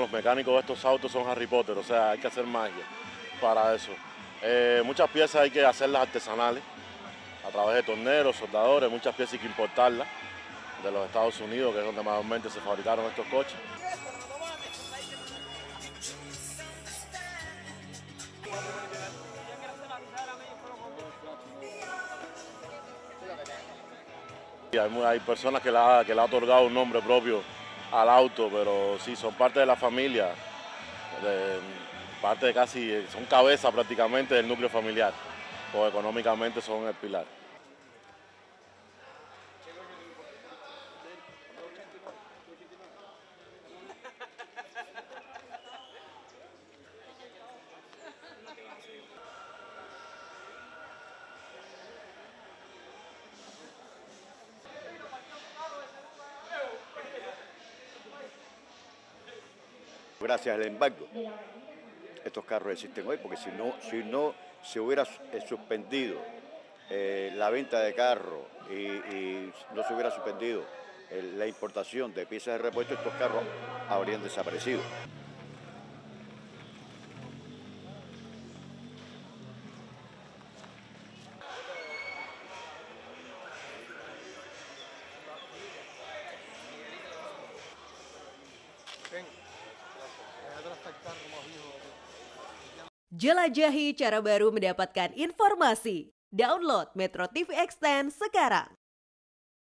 los mecánicos de estos autos son Harry Potter, o sea, hay que hacer magia para eso. Muchas piezas hay que hacerlas artesanales, a través de torneros, soldadores, muchas piezas hay que importarlas de los Estados Unidos, que es donde mayormente se fabricaron estos coches. Y hay personas que le ha otorgado un nombre propio al auto, pero sí, son parte de la familia, parte de casi, son cabeza prácticamente del núcleo familiar, o económicamente son el pilar. Gracias al embargo, estos carros existen hoy, porque si no se hubiera suspendido la venta de carros y no se hubiera suspendido la importación de piezas de repuesto, estos carros habrían desaparecido. Jelajahi cara baru mendapatkan informasi. Download Metro TV Extend sekarang.